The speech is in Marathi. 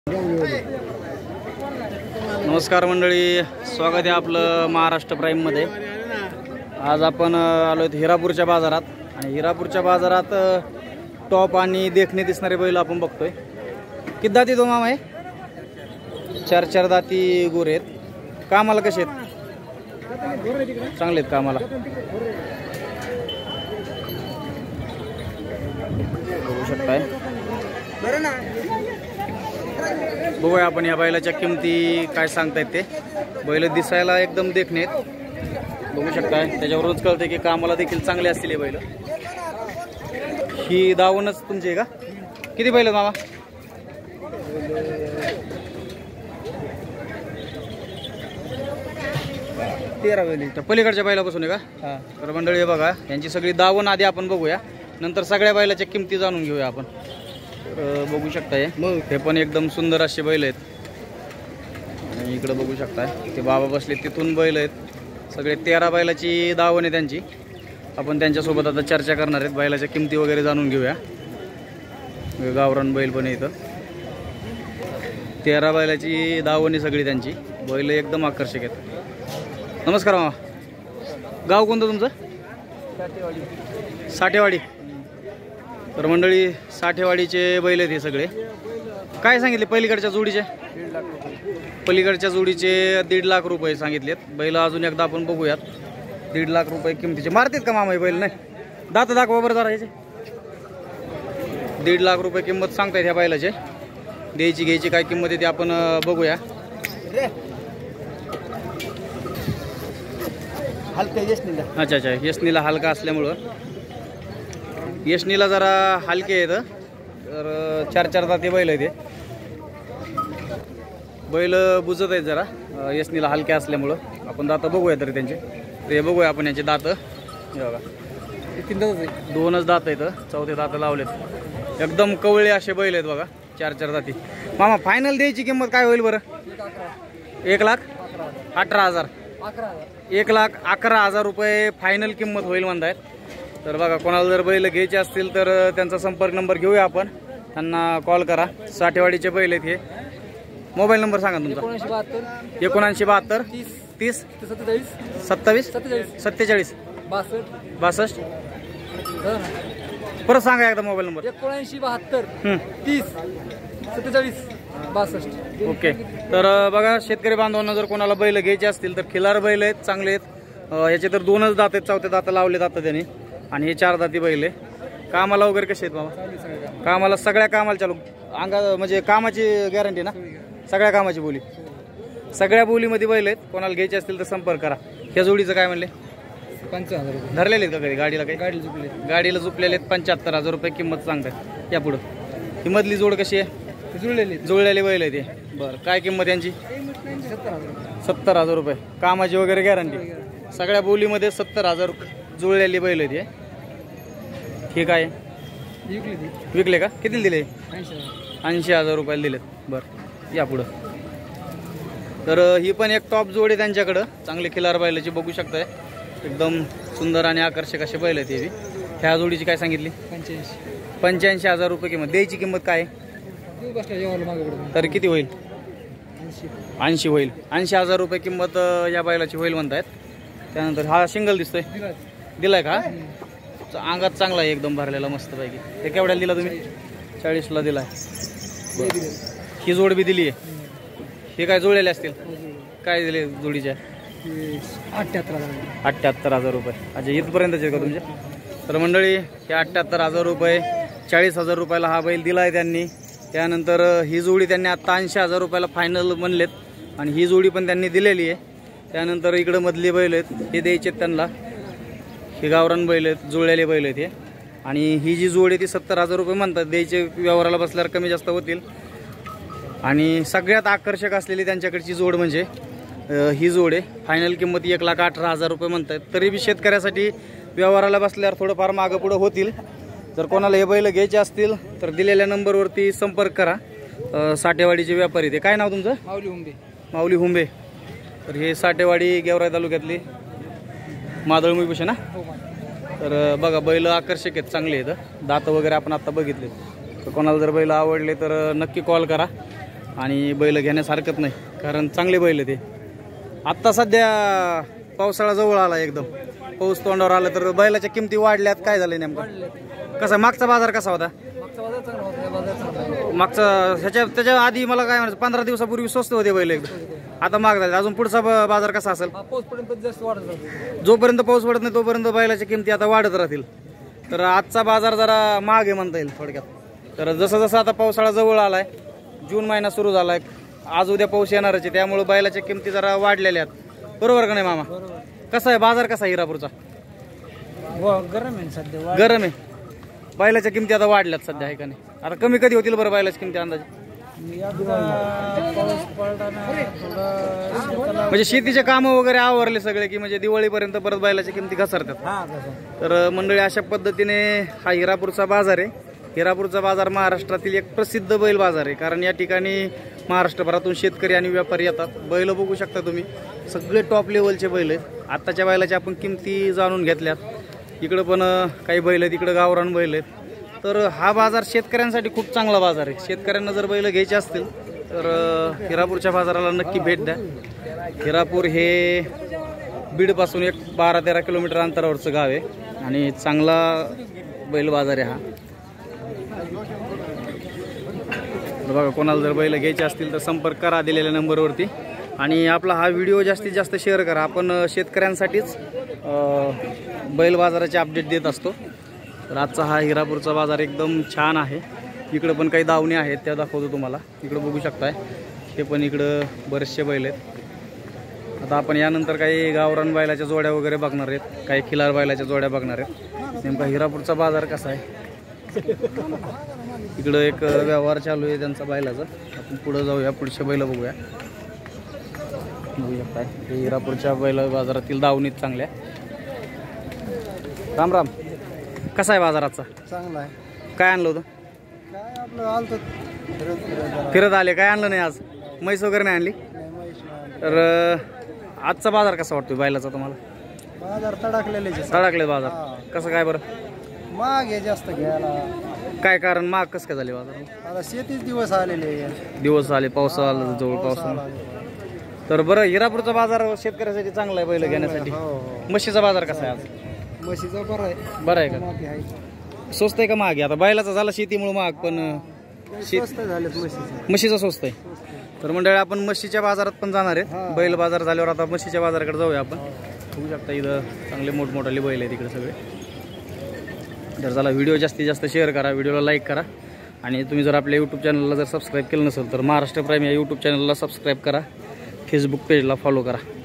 नमस्कार मंडळी, स्वागत आहे आपलं महाराष्ट्र प्राईम मध्ये। आज आपण आलो हिरापूरच्या बाजारात आणि हिरापूरच्या बाजारात टॉप आणि देखणे दिसणारे बैल आपण बघतोय। किती दाती तो मामा आहे? चार दाती गोरे आहेत। कामाला कसे आहेत? चांगले आहेत कामाला। बघू शकताय। बघूया आपण या बैलाच्या किमती काय सांगतायत ते। बैल दिसायला एकदम देखणे आहेत, बघू शकताय। त्याच्यावरूनच कळते की कामाला देखील चांगले असतील हे बैल। ही दावणच तुमची आहे का? किती बैल आहेत मामा? 13 बैल। पलीकडच्या बैलापासून आहे का? हा। तर मंडळी बघा, यांची सगळी दावण आधी आपण बघूया, नंतर सगळ्या बैलाच्या किमती जाणून घेऊया आपण। बघू शकताय हे पण एकदम सुंदर असे बैल आहेत। आणि इकडे बघू शकताय ते बाबा बसले, तिथून बैल आहेत सगळे। 13 बैलाची दावण आहे त्यांची। आपण त्यांच्यासोबत आता चर्चा करणार आहेत, बैलाच्या किमती वगैरे जाणून घेऊया। गावरान बैल पण इथं 13 बैलाची दावण आहे सगळी त्यांची। बैल एकदम आकर्षक आहेत। नमस्कार मामा, गाव कोणतं तुमचं? साठेवाडी। तर मंडळी साठेवाडीचे बैल आहेत हे सगळे। काय सांगितले पलीकडच्या जोडीचे? 1.5 लाख रुपये। पलीकडच्या जोडीचे 1.5 लाख रुपये सांगितलेत। बैल अजून एकदा आपण बघूयात। 1.5 लाख रुपये किमतीचे मारतात का मामा हे बैल? नाही, दात दाखवा बरं जरा याचे। 1.5 लाख रुपये किंमत सांगतायत ह्या बैलाचे। द्यायची घ्यायची काय किंमत आहे ते आपण बघूया। अच्छा अच्छा, यशनीला हलका असल्यामुळं यशनीला जरा हलके आहेत। तर 4 दाते बैल आहेत ते। बैल बुजत आहेत जरा, यशनीला हलके असल्यामुळं। आपण दात बघूया तरी त्यांचे, ते बघूया आपण यांचे दात। हे बघा, 2च दात आहेत, 4थे दात लावलेत। एकदम कवळे असे बैल आहेत बघा, 4 दाती। मामा फायनल द्यायची किंमत काय होईल बरं? 1,18,000। 1,11,000 रुपये फायनल किंमत होईल म्हणतायत। तर बघा, कोणाला जर बैल घ्यायचे असतील तर त्यांचा संपर्क नंबर घेऊया आपण, त्यांना कॉल करा। साठेवाडीचे बैल आहेत हे। मोबाईल नंबर सांगा तुमचा। 7972 30 27 47 62। परत सांगा एकदा मोबाईल नंबर। 7972 30 47 62। ओके। तर बघा, शेतकरी बांधवांना जर कोणाला बैल घ्यायचे असतील तर खिलार बैल आहेत, चांगले आहेत। याचे तर 2च दात आहेत, 4थे दात लावले जातात त्यांनी। आणि हे 4 दाती बैल आहे। कामाला वगैरे कसे आहेत बाबा? कामाला सगळ्या कामाला चालू अंगा, म्हणजे कामाची गॅरंटी ना? सगळ्या कामाची बोली, सगळ्या बोलीमध्ये बैल आहेत। कोणाला घ्यायचे असतील तर संपर्क करा। ह्या जोडीचं काय म्हणले? 75,000 रुपये। धरलेले आहेत का कधी गाडीला? काही गाडीला झुपलेले आहेत। 75,000 रुपये किंमत सांगतात। या पुढं ही मधली जोड कशी आहे? जुळलेली बैल आहे ते। बरं, काय किंमत यांची? 70,000 रुपये। कामाची वगैरे गॅरंटी, सगळ्या बोलीमध्ये 70,000 जुळलेली बैल आहे ते। ठीक आहे, विकले का? किती दिले? 80,000 रुपयाला दिलेत। बरं, या पुढं। तर ही पण एक टॉप जोड आहे त्यांच्याकडं, चांगले खिलार बैलाची। बघू शकताय एकदम सुंदर आणि आकर्षक असे बैल आहेत हे। ह्या जोडीची काय सांगितली? 85,000 रुपये किंमत। द्यायची किंमत काय? तर किती होईल? 80 होईल। 80,000 रुपये किंमत या बैलाची होईल म्हणतायत। त्यानंतर हा सिंगल दिसतोय, दिलाय का? अंगात चांगला आहे, एकदम भरलेला मस्त पैकी। ते केवढ्याला दिला तुम्ही? 40ला दिलाय। ही जोड बी दिली आहे। हे काय जुळलेले असतील? काय दिले जोडीच्या? 78,000 रुपये। अच्छा, इथपर्यंतच आहे का तुमच्या? तर मंडळी, हे 78,000 रुपये, 40,000 रुपयाला हा बैल दिला आहे त्यांनी। त्यानंतर ही जोडी त्यांनी आता 80,000 रुपयाला फायनल म्हणलेत, आणि ही जोडी पण त्यांनी दिलेली आहे। त्यानंतर इकडे मधले बैल आहेत, हे द्यायचे त्यांना। हे गावरान बैल आहेत, जुळलेले बैल आहेत हे। आणि ही जी जोड आहे ती 70,000 रुपये म्हणतात। द्यायचे व्यवहाराला बसल्यावर कमी जास्त होतील। आणि सगळ्यात आकर्षक असलेली त्यांच्याकडची जोड म्हणजे ही जोड आहे। फायनल किंमत 1,18,000 रुपये म्हणतात। तरी बी शेतकऱ्यासाठी व्यवहाराला बसल्यावर थोडंफार मागं पुढं होतील। जर कोणाला हे बैल घ्यायचे असतील तर दिलेल्या नंबरवरती संपर्क करा। साठेवाडीचे व्यापारी ते। काय नाव तुमचं? माऊली हुंबे। तर हे साठेवाडी गेवराई तालुक्यातली मादळमुई भूषण ना? तर बघा, बैल आकर्षक आहेत, चांगले आहेत। दात वगैरे आपण आता बघितले। तर कोणाला जर बैल आवडले तर नक्की कॉल करा। आणि बैल घेण्यास हरकत नाही, कारण चांगले बैल ते. आत्ता सध्या पावसाळा जवळ आला, एकदम पाऊस तोंडावर आलं तर बैलाच्या किमती वाढल्यात. काय झालं नेमकं, कसा मागचा बाजार कसा होता? मागचा त्याच्या आधी मला काय म्हणायचं, 15 दिवसापूर्वी स्वस्त होते बैल एकदम, आता महाग झाले. अजून पुढचा बाजार कसा असेल? जोपर्यंत पाऊस पडत नाही तोपर्यंत बैलाच्या किमती आता वाढत राहतील. तर आजचा बाजार जरा महाग आहे म्हणता येईल थोडक्यात. तर जसं जसं आता पावसाळा जवळ आलाय, जून महिना सुरू झालाय, आज उद्या पाऊस येणारच आहे, त्यामुळे बैलाच्या किमती जरा वाढलेल्या आहेत. बरोबर का नाही मामा? कसा आहे बाजार, कसा आहे हिरापूरचा? गरम आहे सध्या, गरम आहे. बैलाच्या किमती आता वाढल्यात सध्या, आहे का नाही? आता कमी कधी होतील बरं बैलाच्या किमती अंदाजे? म्हणजे शेतीचे कामं वगैरे आवरले सगळे की म्हणजे दिवाळीपर्यंत परत बैलाच्या किमती घसरतात. तर मंडळी, अशा पद्धतीने हा हिरापूरचा बाजार आहे. हिरापूरचा बाजार महाराष्ट्रातील एक प्रसिद्ध बैल बाजार आहे, कारण या ठिकाणी महाराष्ट्रभरातून शेतकरी आणि व्यापारी येतात. बैल बघू शकता तुम्ही, सगळे टॉप लेवलचे बैल आहेत. आत्ताच्या बैलाच्या आपण किमती जाणून घेतल्यात. इकडं पण काही बैल आहेत, इकडं गावरान बैल आहेत. तर हा बाजार शेतकऱ्यांसाठी खूप चांगला बाजार आहे. शेतकऱ्यांना जर बैल घ्यायचे असतील तर हिरापूरच्या बाजाराला नक्की भेट द्या. हिरापूर हे बीडपासून एक 12-13 किलोमीटर अंतरावरचं गाव आहे आणि चांगला बैल बाजार आहे हा. बघा, कोणाला जर बैल घ्यायचे असतील तर संपर्क करा दिलेल्या नंबरवरती. आणि आपला हा व्हिडिओ जास्तीत जास्त शेअर करा. आपण शेतकऱ्यांसाठीच बैल बाजाराचे अपडेट देत असतो. तर आजचा हा हिरापूरचा बाजार एकदम छान आहे. इकडं पण काही दावणी आहेत, त्या दाखवतो तुम्हाला. इकडं बघू शकताय, हे पण इकडं बरेचसे बैल आहेत. आता आपण यानंतर काही गावरान बैलाच्या जोड्या वगैरे बघणार आहेत, काही खिलार बैलाच्या जोड्या बघणार आहेत. नेमका हिरापूरचा बाजार कसा आहे. इकडं एक व्यवहार चालू आहे त्यांचा बैलाचा. आपण पुढं जाऊया, पुढच्या बैल बघूया. बघू शकताय, हे हिरापूरच्या बैल बाजारातील दावणीत चांगल्या. राम राम, कसा आहे बाजाराचा? चांगला आहे. काय आणलं होतं? काय आपलं आलतो फिरत आले, काय आणलं नाही आज? म्हैस वगैरे नाही आणली? तर आजचा बाजार कसा वाटतोय बैलाचा तुम्हाला? बाजार तडाकलेले बाजार कसं काय बरं? महाग आहे जास्त घ्यायला. काय कारण, महाग कसं काय झाले बाजार? आता शेतीच दिवस आलेले, दिवस आले, पाऊस आला जवळ, पाऊस. तर बरं, हिरापूरचा बाजार शेतकऱ्यासाठी चांगला आहे बैल घेण्यासाठी. म्हशीचा बाजार कसा आहे आज? म्हशीचा बरं आहे. बरं आहे का? स्वस्त आहे का महाग आहे? आता बैलाचा झाला शेतीमुळे महाग, पण स्वस्त झालेत म्हशीचा स्वस्त आहे. तर मंडळी, आपण म्हशीच्या बाजारात पण जाणार आहे. बैल बाजार झाल्यावर आता म्हशीच्या बाजाराकडे जाऊया आपण. बघू शकता, इथं चांगले मोठमोठाले बैल आहेत इकडे सगळे. तर चला, व्हिडिओ जास्तीत जास्त शेअर करा, व्हिडिओला लाईक करा. आणि तुम्ही जर आपल्या यूट्यूब चॅनलला जर सबस्क्राईब केलं नसेल तर महाराष्ट्र प्राईम या यूट्यूब चॅनलला सबस्क्राईब करा, फेसबुक पेजला फॉलो करा.